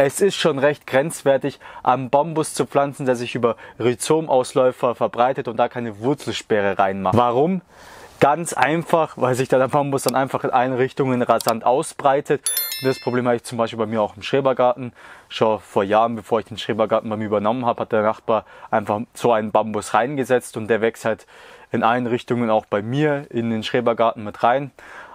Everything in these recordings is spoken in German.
Es ist schon recht grenzwertig, einen Bambus zu pflanzen, der sich über Rhizomausläufer verbreitet und da keine Wurzelsperre reinmacht. Warum? Ganz einfach, weil sich der Bambus dann einfach in allen Richtungen rasant ausbreitet. Und das Problem hatte ich zum Beispiel bei mir auch im Schrebergarten. Schon vor Jahren, bevor ich den Schrebergarten bei mir übernommen habe, hat der Nachbar einfach so einen Bambus reingesetzt und der wächst halt in allen Richtungen auch bei mir in den Schrebergarten mit rein.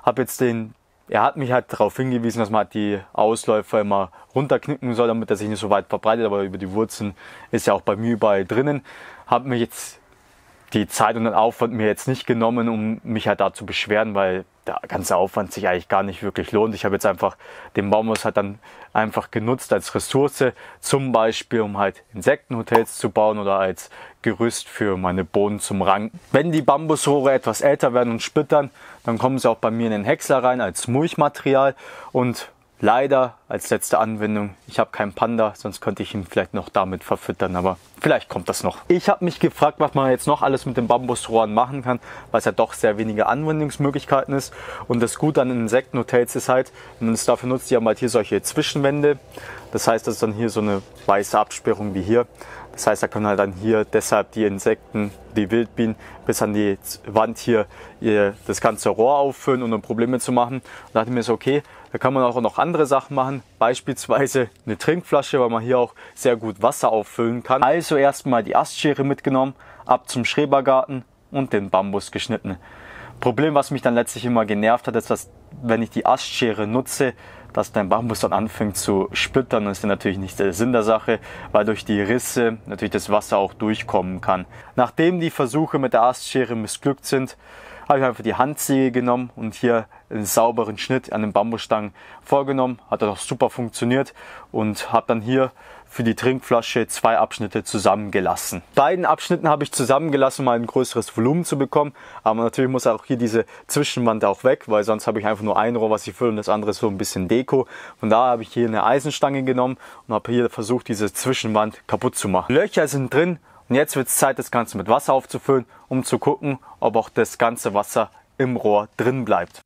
Er hat mich halt darauf hingewiesen, dass man halt die Ausläufer immer runterknicken soll, damit er sich nicht so weit verbreitet, aber über die Wurzeln ist ja auch bei mir überall drinnen. Habe mir jetzt die Zeit und den Aufwand mir jetzt nicht genommen, um mich halt da zu beschweren, weil der ganze Aufwand sich eigentlich gar nicht wirklich lohnt. Ich habe jetzt einfach den Bambus halt dann einfach genutzt als Ressource, zum Beispiel um halt Insektenhotels zu bauen oder als Gerüst für meine Bohnen zum Ranken. Wenn die Bambusrohre etwas älter werden und splittern, dann kommen sie auch bei mir in den Häcksler rein als Mulchmaterial und leider als letzte Anwendung, ich habe keinen Panda, sonst könnte ich ihn vielleicht noch damit verfüttern, aber vielleicht kommt das noch. Ich habe mich gefragt, was man jetzt noch alles mit den Bambusrohren machen kann, weil es ja doch sehr wenige Anwendungsmöglichkeiten ist. Und das Gute an Insektenhotels ist halt, wenn man es dafür nutzt, die haben halt hier solche Zwischenwände. Das heißt, das ist dann hier so eine weiße Absperrung wie hier. Das heißt, da können halt dann hier deshalb die Insekten, die Wildbienen bis an die Wand hier das ganze Rohr auffüllen, ohne Probleme zu machen. Und da dachte ich mir so, okay, da kann man auch noch andere Sachen machen, beispielsweise eine Trinkflasche, weil man hier auch sehr gut Wasser auffüllen kann. Also erstmal die Astschere mitgenommen, ab zum Schrebergarten und den Bambus geschnitten. Problem, was mich dann letztlich immer genervt hat, ist, dass wenn ich die Astschere nutze, dass dein Bambus dann anfängt zu splittern. Das ist natürlich nicht der Sinn der Sache, weil durch die Risse natürlich das Wasser auch durchkommen kann. Nachdem die Versuche mit der Astschere missglückt sind, habe ich einfach die Handsäge genommen und hier einen sauberen Schnitt an den Bambusstangen vorgenommen. Hat auch super funktioniert und habe dann hier für die Trinkflasche 2 Abschnitte zusammengelassen. Beiden Abschnitten habe ich zusammengelassen, um mal ein größeres Volumen zu bekommen. Aber natürlich muss auch hier diese Zwischenwand auch weg, weil sonst habe ich einfach nur ein Rohr, was ich fülle und das andere ist so ein bisschen Deko. Von daher habe ich hier eine Eisenstange genommen und habe hier versucht, diese Zwischenwand kaputt zu machen. Löcher sind drin. Und jetzt wird es Zeit, das Ganze mit Wasser aufzufüllen, um zu gucken, ob auch das ganze Wasser im Rohr drin bleibt.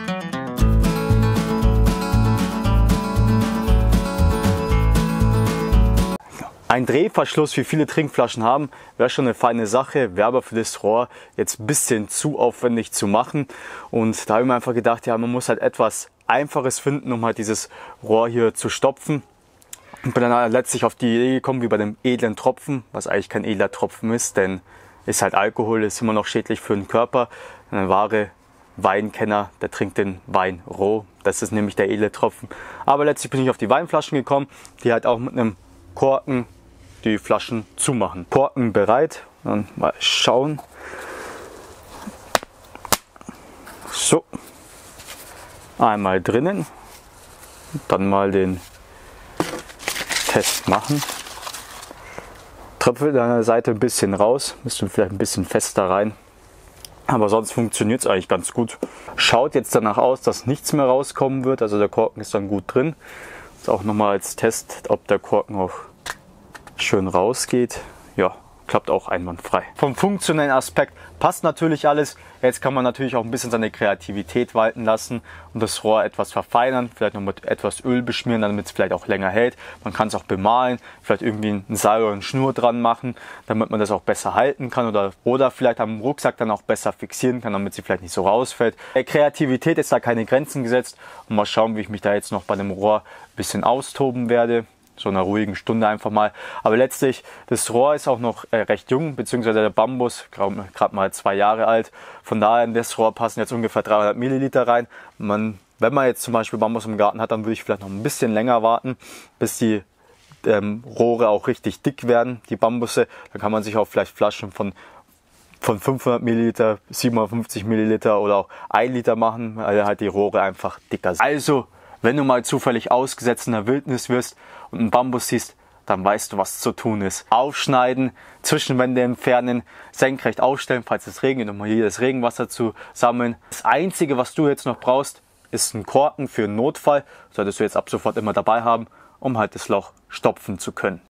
Ein Drehverschluss, wie viele Trinkflaschen haben, wäre schon eine feine Sache, wäre aber für das Rohr jetzt ein bisschen zu aufwendig zu machen. Und da habe ich mir einfach gedacht, ja, man muss halt etwas Einfaches finden, um halt dieses Rohr hier zu stopfen. Und bin dann letztlich auf die Idee gekommen, wie bei dem edlen Tropfen, was eigentlich kein edler Tropfen ist, denn ist halt Alkohol, ist immer noch schädlich für den Körper. Ein wahre Weinkenner, der trinkt den Wein roh, das ist nämlich der edle Tropfen. Aber letztlich bin ich auf die Weinflaschen gekommen, die halt auch mit einem Korken die Flaschen zumachen. Korken bereit, dann mal schauen. So, einmal drinnen, dann mal den Test machen. Tröpfelt an der Seite ein bisschen raus, müsste vielleicht ein bisschen fester rein. Aber sonst funktioniert es eigentlich ganz gut. Schaut jetzt danach aus, dass nichts mehr rauskommen wird. Also der Korken ist dann gut drin. Jetzt auch nochmal als Test, ob der Korken auch schön rausgeht. Ja, klappt auch einwandfrei. Vom funktionellen Aspekt passt natürlich alles. Jetzt kann man natürlich auch ein bisschen seine Kreativität walten lassen und das Rohr etwas verfeinern, vielleicht noch mit etwas Öl beschmieren, damit es vielleicht auch länger hält. Man kann es auch bemalen, vielleicht irgendwie einen Seil oder eine Schnur dran machen, damit man das auch besser halten kann oder vielleicht am Rucksack dann auch besser fixieren kann, damit sie vielleicht nicht so rausfällt. Der Kreativität ist da keine Grenzen gesetzt und mal schauen, wie ich mich da jetzt noch bei dem Rohr ein bisschen austoben werde. So einer ruhigen Stunde einfach mal. Aber letztlich, das Rohr ist auch noch recht jung, beziehungsweise der Bambus, gerade mal 2 Jahre alt. Von daher in das Rohr passen jetzt ungefähr 300 Milliliter rein. Wenn man jetzt zum Beispiel Bambus im Garten hat, dann würde ich vielleicht noch ein bisschen länger warten, bis die Rohre auch richtig dick werden, die Bambusse. Dann kann man sich auch vielleicht Flaschen von 500 Milliliter, 750 Milliliter oder auch 1 Liter machen, weil halt die Rohre einfach dicker sind. Also, wenn du mal zufällig ausgesetzt in der Wildnis wirst und einen Bambus siehst, dann weißt du, was zu tun ist. Aufschneiden, Zwischenwände entfernen, senkrecht aufstellen, falls es regnet, um mal hier das Regenwasser zu sammeln. Das Einzige, was du jetzt noch brauchst, ist ein Korken für einen Notfall. Solltest du jetzt ab sofort immer dabei haben, um halt das Loch stopfen zu können.